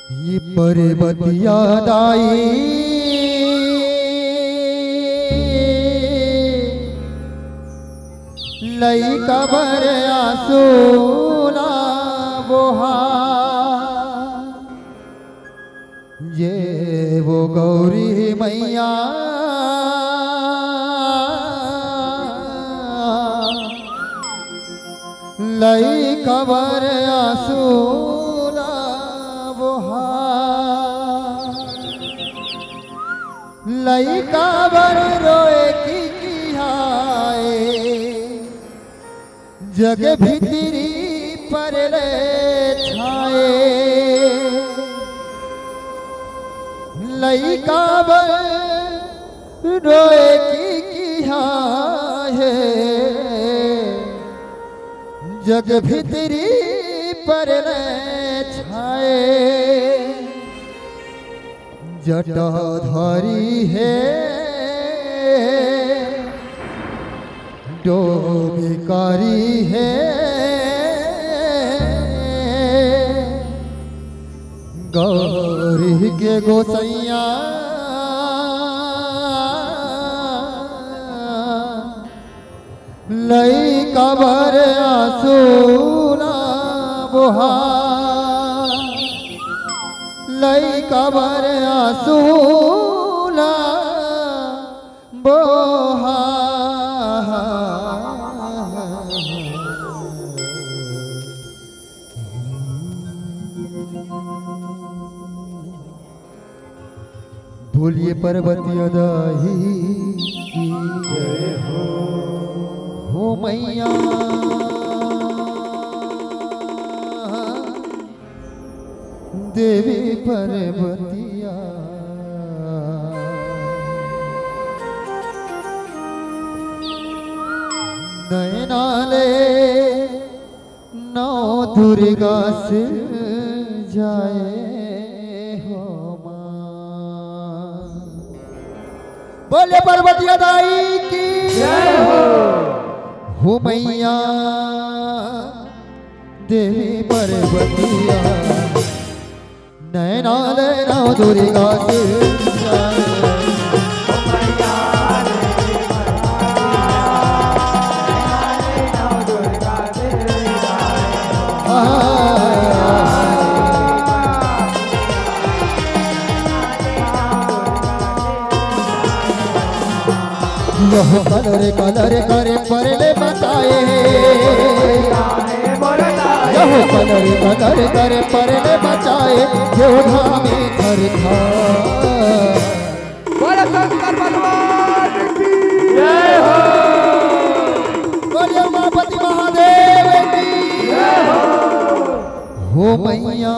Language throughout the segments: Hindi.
ये पर्वतिया दाई लई कबर आसूना बोहा ये वो गौरी मैया लई कबर आसूना बोहा लई कबर रोए की हाय जग भीतरी पर ले छाए लई काबर रोए की है जग भीतरी पर ले छाए जटाधारी है डोबिकारी है गौरी के गोसैया लई कबर आसूना बोहा लई कबर आसूना बोहा बोलिए पर्वतिया दाई की जय हो मैया देवी पर्वतिया नयनाले नौ दुर्गा से जाए बोले पर्वतिया दाई की जय हो मैया देवी पर्वतिया नैनाल नौ दुर्गा से यह कलर कलर करे परले बताए यह कलर कलर करे परले बचाए योधा में थर था बोले शंकर भगवान की जय हो बोले उमापति महादेव की जय हो मैया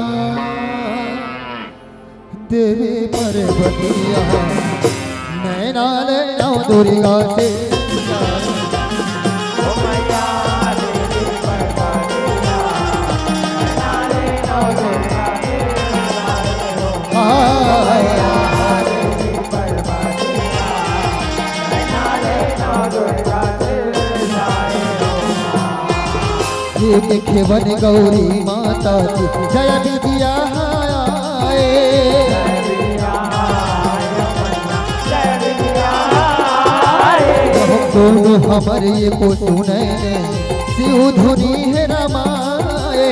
देवी पर्वतिया नैनाल नौ दुर्गा से खेवन गौरी माता की जय विद्या दोनों हमारे ये को सुने शिव धुनी है रमाए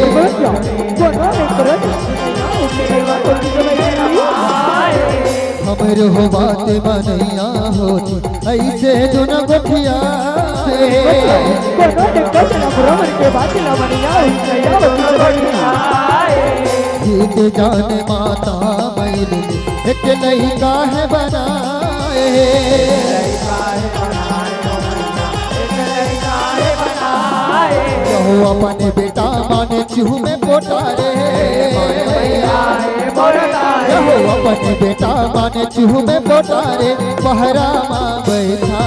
हमर हो बात मनैया होती ऐसे जो न गोठिया जीत जाने माता मैल एक लड़का है बनाए हो अपने बेटा माने चूह में पोटारे हो अपने बेटा माने चूह में पोटारे पहरा मां बैठा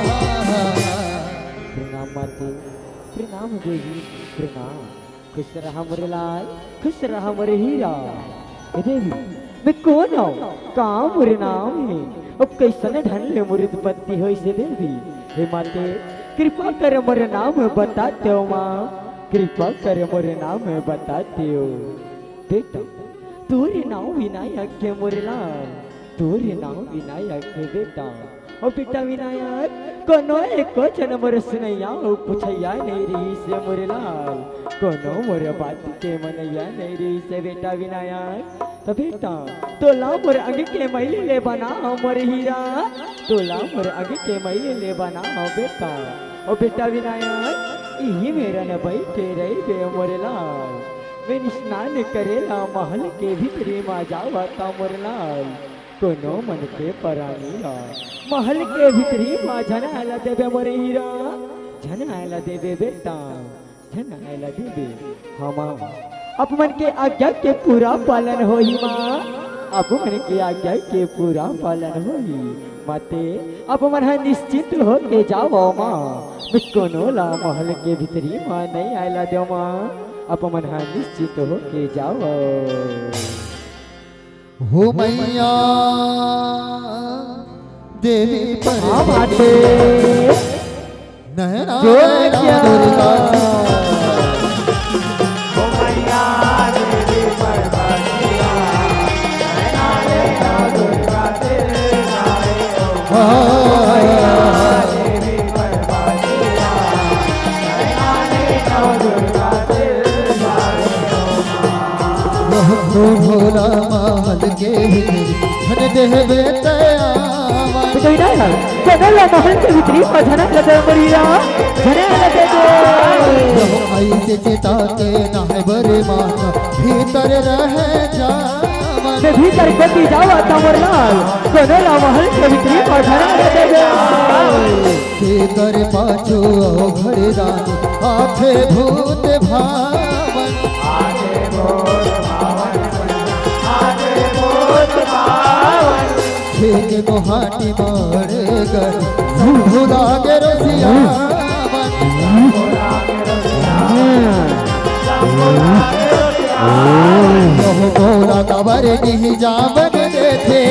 प्रणाम माते प्रणाम देवी प्रणाम खुश रहा मोरे लाल खुश रहा मोरे हीरा देवी मैं कौन हूँ कहाँ मोरे नाम है अब कैसन ढन ले मोरी उत्पत्ति हो से देवी हे माते कृपा कर मोरे नाम बताते हो माँ कृपा कर मोरे नाम बताते हो बेटा तोरे नाम विनायक के मुरलाल, तोरे नाम विनायक के बेटा। ओ बेटा विनायक कोनो एक जन मोर सुनैया ओ पुछैया नहीं रही से मुरलाल, कोनो मोर बात के मनैया नहीं रही से बेटा विनायक। तो बेटा तोला मोर अंग के मैले ले बना मोर हीरा, तोला मोर अंग के मैले ले बना बेटा। ओ बेटा विनायक यही मेरा न बैठे रही बे मोर लाल, मैं स्नान करेला महल के भीतरी मा जावता मोर लाल, कोनो मन के परानी महल के भीतरी मा झनाला देवे मोर हीरा, झनाला देवे बेटा, झनाला देवे। हाँ माँ अपमन के आज्ञा के पूरा पालन होई माँ, अपमन के आज्ञा के पूरा पालन होई माते। अपमन निश्चित हो के जाओ माँ, कोनो ला महल के भीतरी माँ नहीं आयला दो माँ, अपमन निश्चित हो के जाओ। हो मैया देवी पर नैना दुर्गा, हो मैया देवी पर नैना दुर्गा भोला महल के धन देवे महल के भीतरी झना लगे मरिया, झने लगे ऐसे चिता के नाहे बरे माता भीतर रहे जावन, भीतर गति जावा तमर लाल, कोनो ला महल के भीतरी झना लगे भीतर पाछो घरे दान आथे भूत भावन, खेत मोहाटी मार कर भूला के रसियावन, बोला कबर नहीं जावन देते,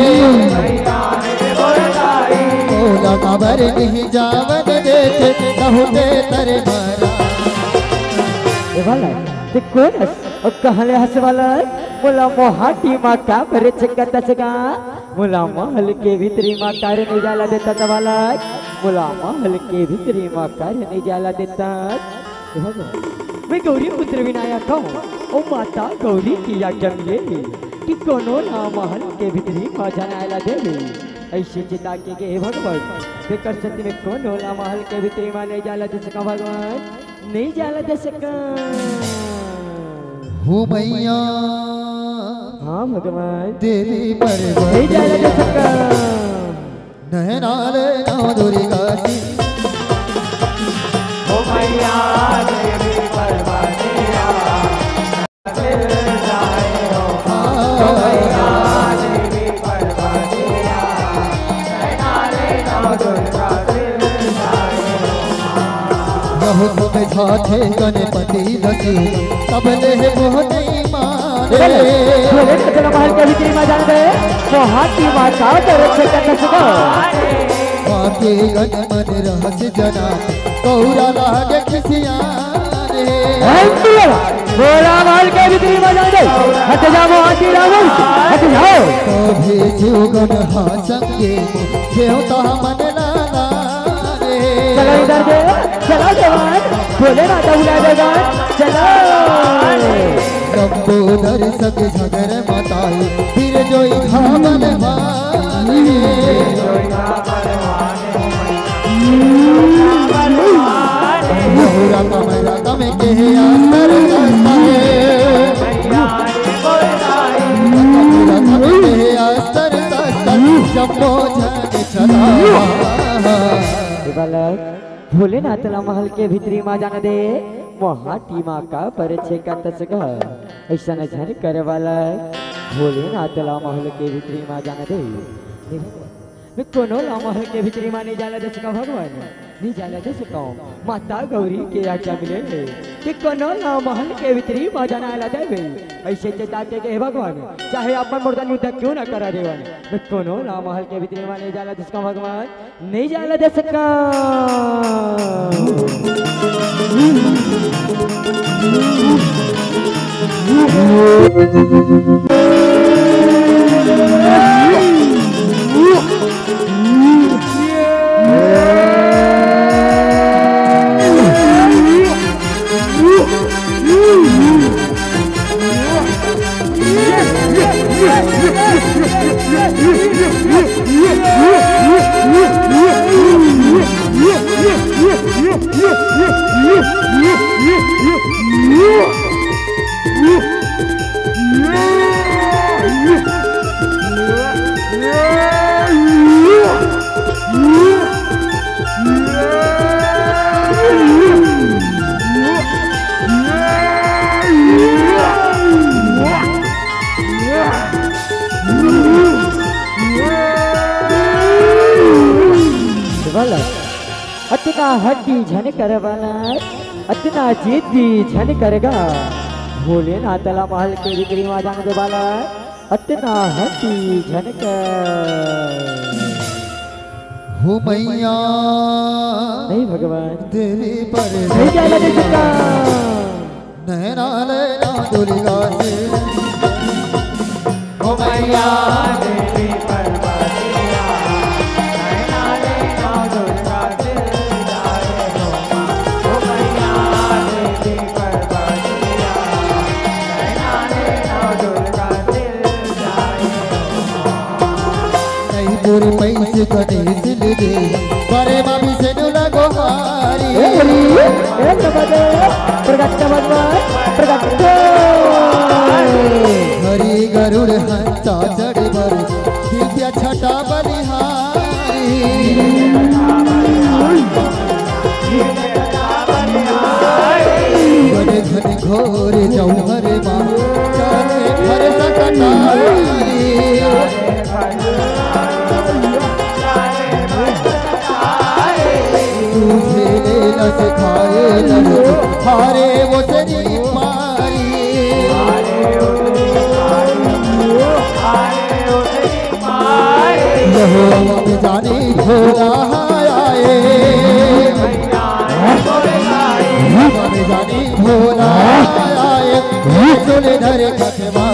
बोला कबर नहीं जावन देते कहते तेरे मरा। वाला ते कौन और कहले हंस वाला मुला मोहाटी माँ का बरे चक्का तचका, मुला महल के भीतरी माँ कार नहीं जाला देता वाला, मुला महल के भीतरी माँ कार नहीं जाला देता। मैं गौरी पुत्र विनायक हूँ, ओ माता गौरी की आज्ञा मिले कि कोनो ना महल के भीतरी माँ जनाला देवे, ऐसे चिता के भगवान बेकर सत्य में कोनो ना महल के भीतरी माँ नहीं जाला दे सका भगवान, नहीं जाला दे सका। हो मैया हाँ भगवान देवी पर नहीं जाला दे सका, नैना नौ दुर्गा सी। हो मैया देवी पर थे गणपति दसू तब ले बहुत मारे, महल के भीतरी में जान दे मोहाटी माता बाकी गण मन रहस जना कौरा लागे खिसियारे, बोला महल के भीतरी में जान दे हट जा मोहाटी रावण हट जाओ, तो भी जुगन हा संगे देवता मन लाला रे। चलो इधर दे चलो जवान बोले राजा बुला देगा चलो, लंबोदर सब झगर मताई फिर जोई खावन माने, मोहरा कमरा कम के आसर दस्ताए, कमरा कम के आसर दस्ताए जम्बो झग चला। भोलेनाथ ला महल के भीतरी माँ जान दे मोहाटी माँ का परिचय का तसगा, ऐसा न झन करे वाला भोलेनाथ ला महल के भीतरी माँ जान दे। मैं कोनो ला महल के भीतरी माँ नहीं जाला दे सका भगवान, नहीं जाला दे सका माता गौरी के आज्ञा मिले कि कोनो ला महल के भीतरी माँ जाना ला देवे, ऐसे चेताते के भगवान चाहे अपन मुर्दा युद्ध क्यों ना करा देवन, मैं कोनो ला महल के भीतरी माँ नहीं जाला दे सका भगवान, नहीं जाला दे सका। अतना हड्डी झन कर वाला अतना जिद्दी झन करेगा भोलेनाथला महल के बिक्री में जाने दे वाला अतना हड्डी झन कर हो मैया नहीं भगवान तेरी पर नहीं जाने दे सकता नैना लेना दुर्गा से हो मैया तेरी परवरिया नैना लेना दुर्गा दिलदारे हो मैया तेरी परवरिया नैना लेना दुर्गा दिलदारे नहीं पूरे पैसे कने सिल दे बरे बाबी से नु लगो हारी हरी गरुड़ हंसा चढ़ बर दिव्य छटा बलिहारी बड़े घन घोर जौहर माँ चाहे घर सकटारी तुझे लेना सिखाए लड़ो हारे वो तेरी मारी यहोवा में जाने भोला आए यहोवा में जाने भोला आए सुने धरे खतवा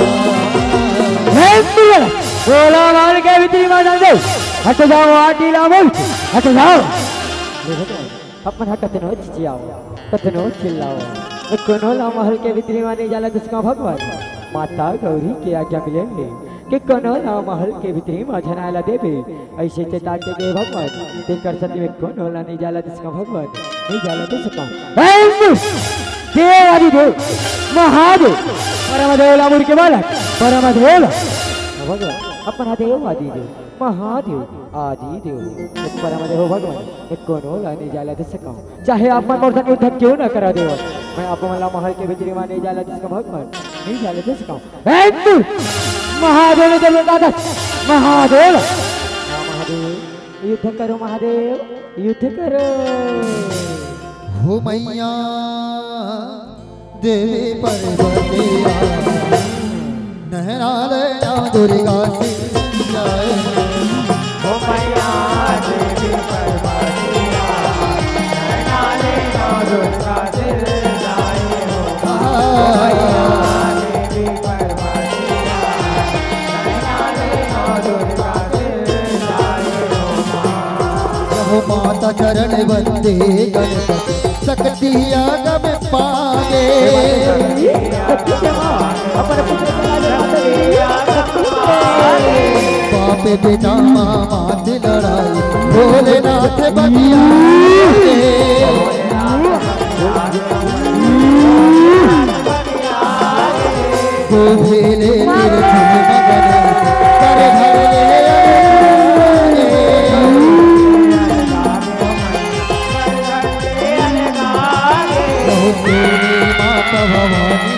बोला मार के भीतरी में डाल दे हट जाओ आटी लाओ हट जाओ अपन हकतनो चिचियाओ कतनो चिल्लाओ कोनो ला महल के भीतरी में नहीं जाला जिसका भगवान माता गौरी के आज्ञा मिलेंगे कि कोनो ला महल के भीतरी में झनाला देवे ऐसे चेता के दे भगवान तेकर सती में कोनो ला नहीं जाला जिसका भगवान नहीं जाला जिसका देव आदि देव महादेव परमदेव लामुर के बालक परमदेव भगवान अपना देव आदि देव महादेव आदि देव परमदेव भगवान कोनो ला नहीं जाला जिसका चाहे आप मन मोर्धन युद्ध क्यों न करा देव मैं आप मला महल के भीतरी में नहीं जाला जिसका भगवान नहीं जाला जिसका महादेव देव दादा महादेव महादेव युद्ध करो महादेव युद्ध करो हो मैया देवी पर्वते नहरा लेना दुर्गा से जाए हो मैया देवी परवरिया नैना लेना दुर्गा दिलदारे हो मैया देवी परवरिया नैना लेना दुर्गा दिलदारे हो माता चरण बंदे गणपति शक्ति आगम पागे बाप बेटा मामा से लड़ाई भोलेनाथ बनिया को भेले तीर्थ मगन कर घर ले माता भवानी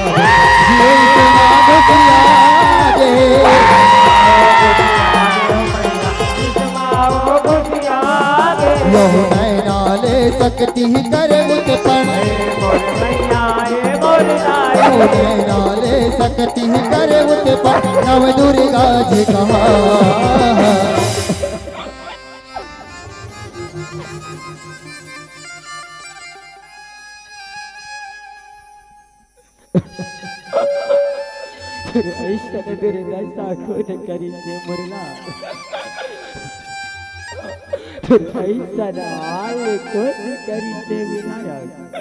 यहो नैना ले सकती करे उत्पन्न यहो नैना ले सकती करे उत्पन्न नव दुर्गा जी कहा ऐसा तेरे दशा को न करी से मुरला ऐसा हाल को न करी से विनायक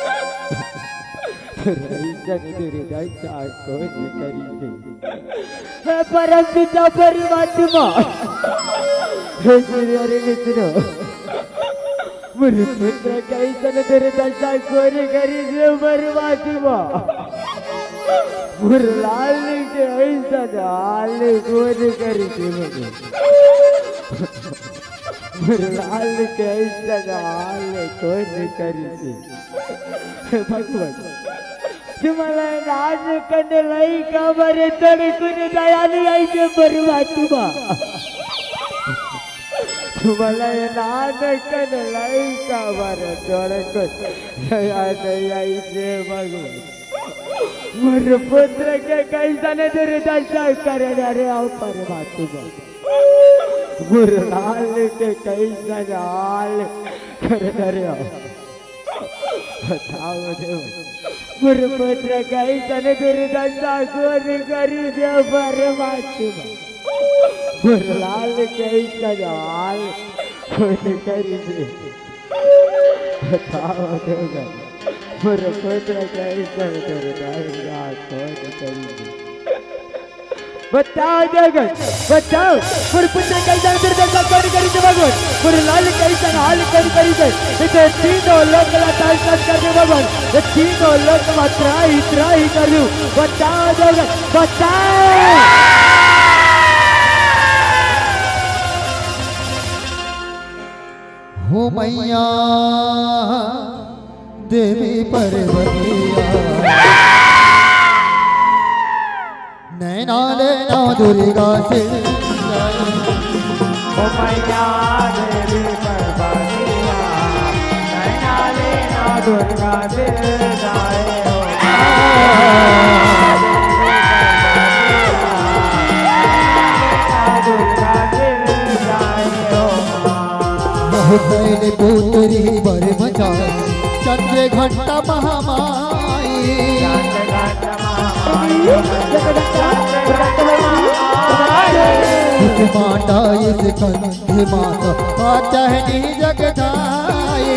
ऐसा तेरे दशा को न करी से हे परम पिता परमात्मा हे श्री हरि विष्णु मुझे पुत्र कैसा तेरे दशा को न करी से परमात्मा मुरलाल के ऐसा हाल कोन करते मुरलाल के ऐसा हाल कोन करते भगवान तुम्हाला राज करने लाई का बरे तड़ कुन दया नहीं आई के परमात्मा वलय नाद कर लाई कावर तोर को दया दया से भगवान मोर पुत्र के कैसन दुर्दशा कर रे आओ परमात्मा मुरलाल के कैसन हाल कर रे आओ बताओ देव मोर पुत्र कैसन दुर्दशा कर दे परमात्मा मुरलाल कैसन हाल कर दे बताओ देव मोर पुत्र कैसन दुर्दशा कर दे बताओ जगत बताओ मोर पुत्र कैसन दुर्दशा कर दे भगवान मुरलाल कैसन हाल कर दे इसे तीनों लोक लाचार कर दे भगवान ये तीनों लोक मात्रा इतना ही कर दूं बताओ जगत बताओ हो मैया देवी पार्वतिया नैना लेना दुर्गा से ओ मैया देवी पार्वतिया नैना लेना दुर्गा दिल जाए हो दुर्गा दिल जाए हो बहुतैल पुत्री बर मचा चंद्र घंटा महामाई इस माता इस कंधे माता पाचहनी जगदाए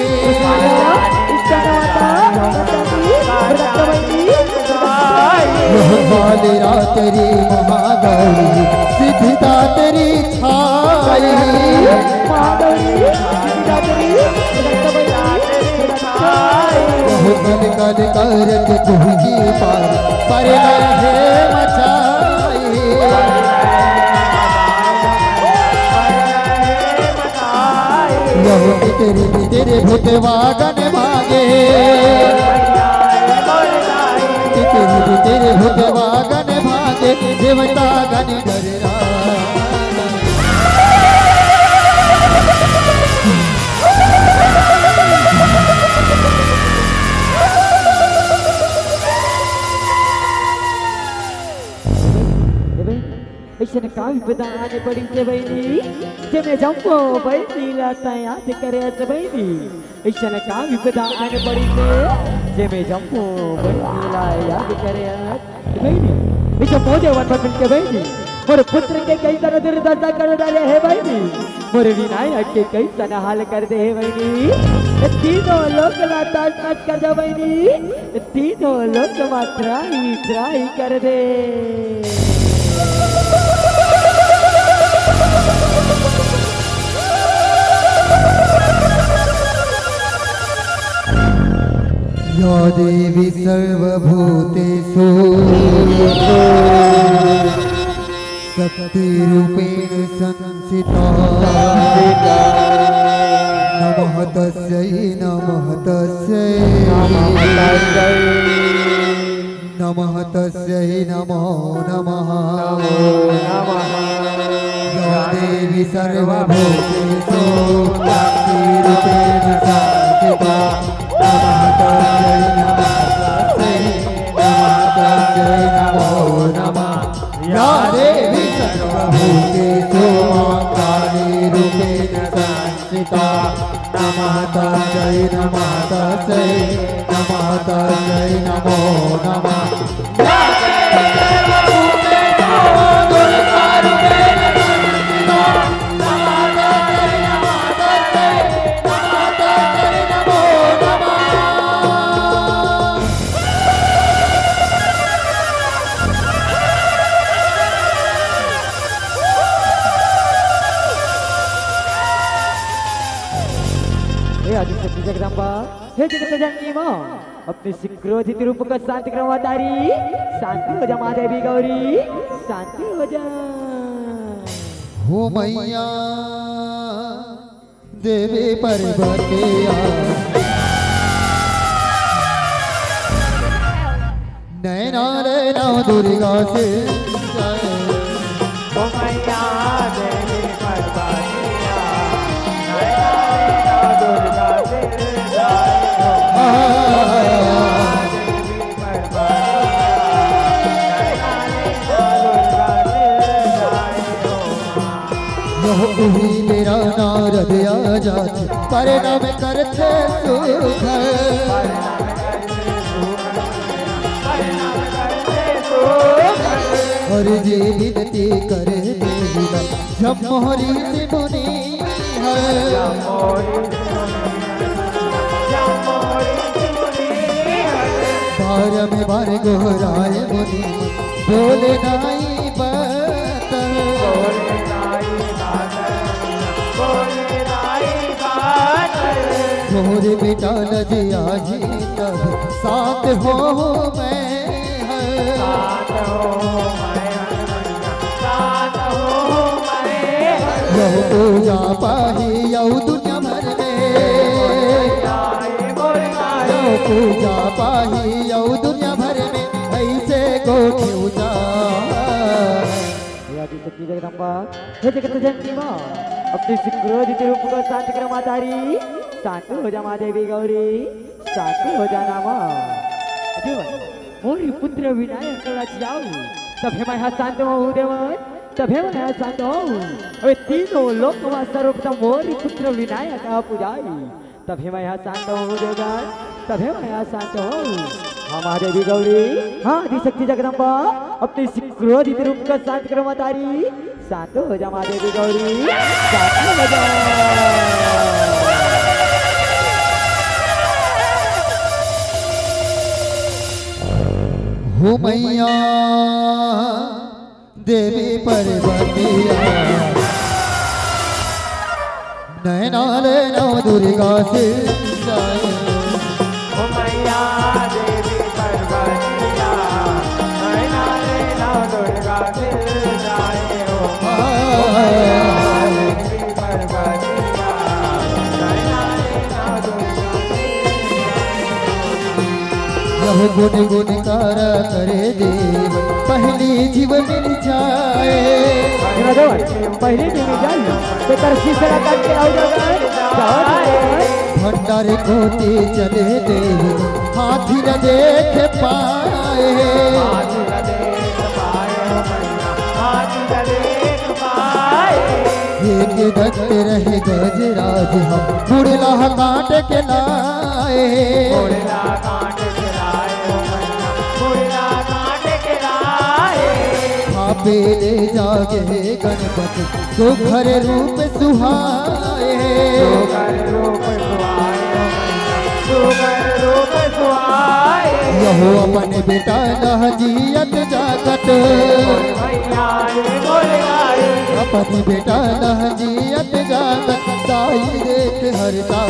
कालिरा तेरी महागौरी सिद्धिदा तेरी छाई कल कल करत तुझी पार पर है मचाई यहो तेरे तेरे भूतवागन भागे तेरे भूतवागन भागे देवता गण डरा ऐसे काम बताने पड़ी से बहनी जमे जम्पो बहनी लाता याद करे से बहनी ऐसे काम बताने पड़ी से जमे जम्पो बहनी ला याद करे बहनी ऐसे मोजे वन पर मिलके बहनी मोर पुत्र के कई तरह दुर्दशा कर डाले है बहनी मोर विनायक के कई तरह हाल कर दे है बहनी तीनों लोक लाता कर दे बहनी तीनों लोक मात्रा ही कर दे या देवी सर्वभूतेषु शक्तिरूपेण संस्थिता नमः तस्यै नमः तस्यै नमः तस्यै नमो नमः या देवी सर्वभूतेषु शक्तिरूपेण संस्थिता नमः तस्यै नमो नमः या देवी सर्वभूतेषु कालीरूपेण संस्थिता नमः तस्यै नमो नमः जगदम्बा हे जगत जननी मां अपने क्रोधित रूप का शांत करवातारी शांति हो जा मां देवी गौरी शांति हो जा हो मैया देवी पार्वतिया नैना लेना दुर्गा से ओ मैया देवी पार्वतिया तारे नाम करते सुख और जे विनती करे देवी जब मोहरी मुनि बार में बार गोहराए मुनि बोले नाई बात मोरे बेटा लजिया जी तब साथ हो मैं यौ पूजा पाही यौ दुनिया भर में यौ पूजा पाही यौ दुनिया भर में ऐसे को पूजा शक्ति जगदम्बा हे जगत जननी माँ अपने क्रोधित रूप को शांत कर मातारी शांत हो जा माँ देवी गौरी शांत हो जाना माँ मोरी पुत्र विनायक जाऊ तब मैं यहाँ शांत हूँ देवन तब मैं यहाँ शांत हूँ अरे तीनों लोक में सर्वप्रथम मोरी पुत्र विनायक पूजाई तब मैं यहाँ शांत हूँ देवन तब मैं यहाँ शांत हूँ हाँ महादेवी गौरी हाँ आदिशक्ति जगदम्बा अपने क्रोधित रूप का शांत करो मातारी शांत हो जा महादेवी गौरी शांत हो जा हो मैया देवी पर्वतिया नैनाले नौ दुर्गा से हो मैया देवी पर्वतिया नैनाले नौ दुर्गा से जाए हो देवी पर्वतिया नैनाले नौ दुर्गा यह गुण गुण कर करे देव पहली जीव मिल जाए पहले जीव मिल जाए तो तरसी से लगा के आओ भंडारे कोते चले देव हाथी न देख पाए एक दत्त रहे गजराज हम बुढ़ला काट के लाए आपे ले जागे गणपति तो घर रूप सुहाए यहो अपन बेटा लहजियत जागत अपन बेटा लहजियत जागत साई देख हरता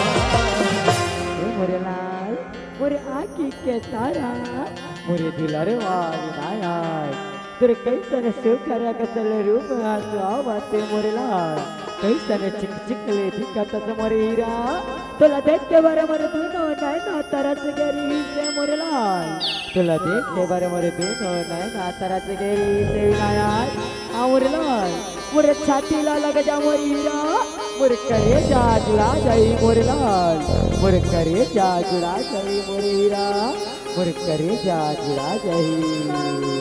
मोरे लाल मोरे आँखी के तारा मोरे दुलरवा विनायक तेरे कैसन सुखर कसल रूप आवाते मोरे लाल कैसन चिक चिक ले दिखत मोरे हीरा तोला देख के बारे मोरे दोनों नैना तरस गरी से मोरे लाल तोला देख के बारे मोरे दोनों नैना तरस गरी से विनायक आ मोरे लाल मोरे छाती ला लग जा मोरे हीरा मोरे करे जा जुड़ा जाई मोरे लाल मोरे करे जा जुड़ा जाई मोरे हीरा मोरे करे जा जुड़ा जाई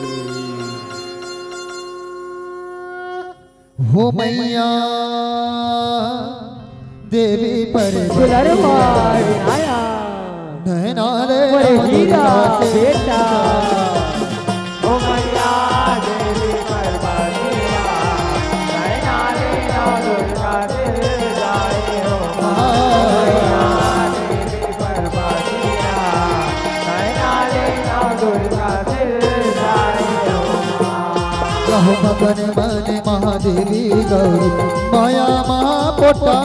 हो मैया देवी पर नैनाले हीरा बेटा हो मैया देवी पर्वतिया नैनाले नौ दुर्गा से जाए हो देवी पर्वतिया नैनाले नौ दुर्गा से जाए हो मगन मन महादेवी गौरी माया महापोटा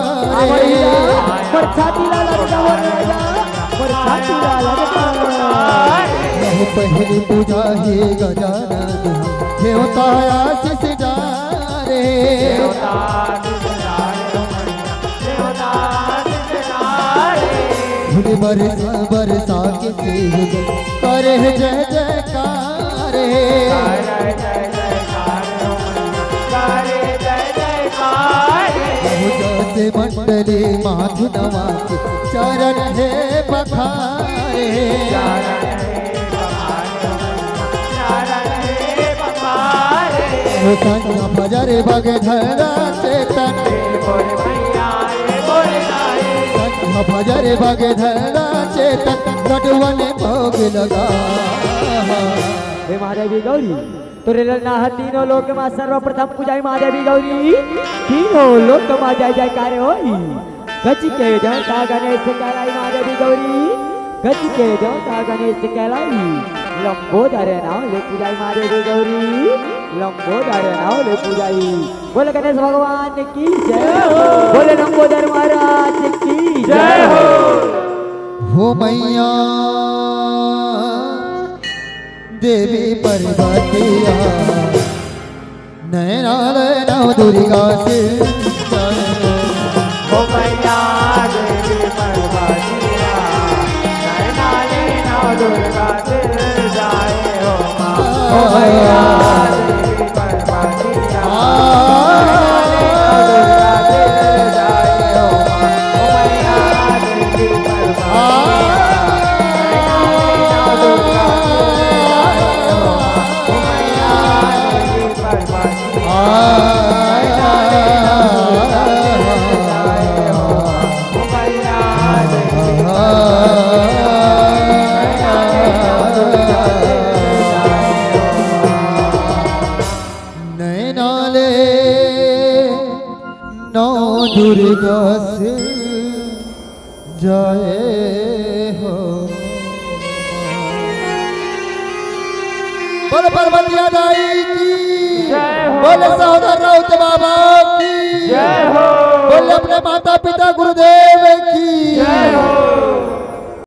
पहली पूजा ही गजानन देवता आशीष डारे बरसा बरसा के करे जय जयकार जैसे मंडली माधु नवा के चरण है बखारे कन्या बजरे बगे धरा चेतन भजर भग धरा चेतन नटवन भोग लगा। हे महादेवी गौरी तोरे ललना तीनों लोक में सर्वप्रथम पूजाई महादेवी गौरी तीनों लोक में जय जयकार होई। गज के जनता गणेश कहलाई महादेवी गौरी गज के जनता गणेश कहलाई। लंबोदर नाम ले पूजाई महादेवी गौरी लंबोदर नाम ले पूजाई। बोले गणेश भगवान की जय हो बोले लंबोदर महाराज की जय हो मैया देवी पर्वतिया नैनाल नव दुर्गा से हो मैया देवी पर्वतिया नैनाले नव दुर्गा से जाए हो माँ। हो मैया देवी पर्वतिया नैनाले नव दुर्गा से जाए हो माँ। हो मैया देवी पर्वतिया दुर्गा से जाए हो बोल पर्वतिया दाई की बोले सहोदर राउत बाबा की जय हो बोले अपने माता पिता गुरुदेव की जय हो।